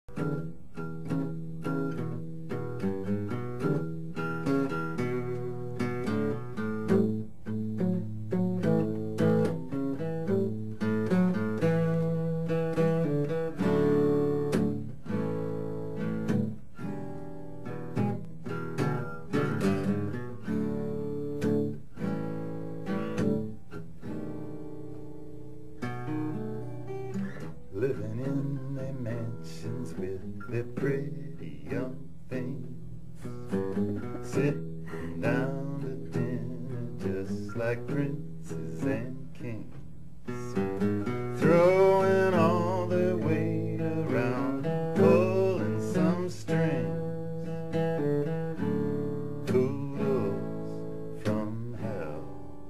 Living in their mansions with their pretty young things, sitting down to dinner just like princes and kings, throwing all their weight around, pulling some strings. Poodles from hell.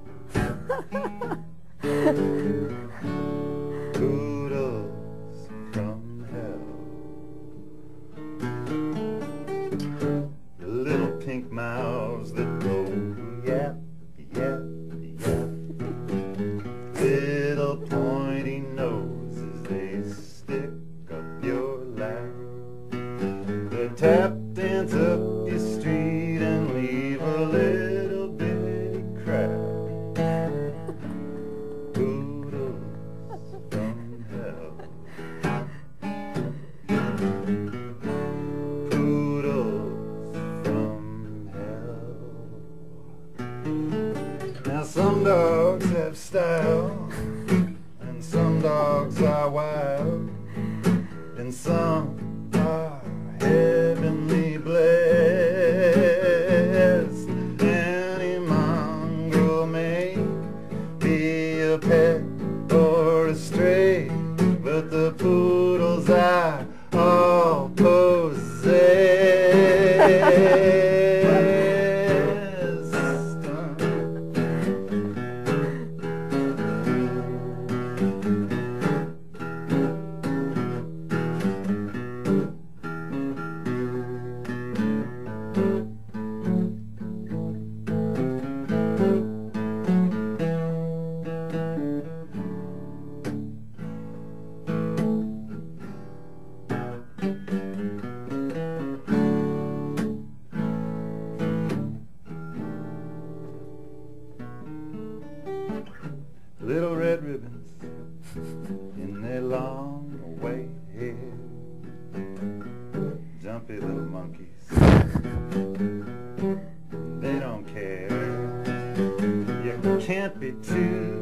Poodles from hell. The little pink mouths that go yap, yap, yap. Little pointy noses, they stick up your lap. They tap dance up your street and leave a little bitty crack. Now some dogs have style, and some dogs are wild, and some are heavenly blessed. Any mongrel may be a pet or a stray, but the poodles are all possessed. Little red ribbons in their long white hair, jumpy little monkeys, they don't care. You can't be too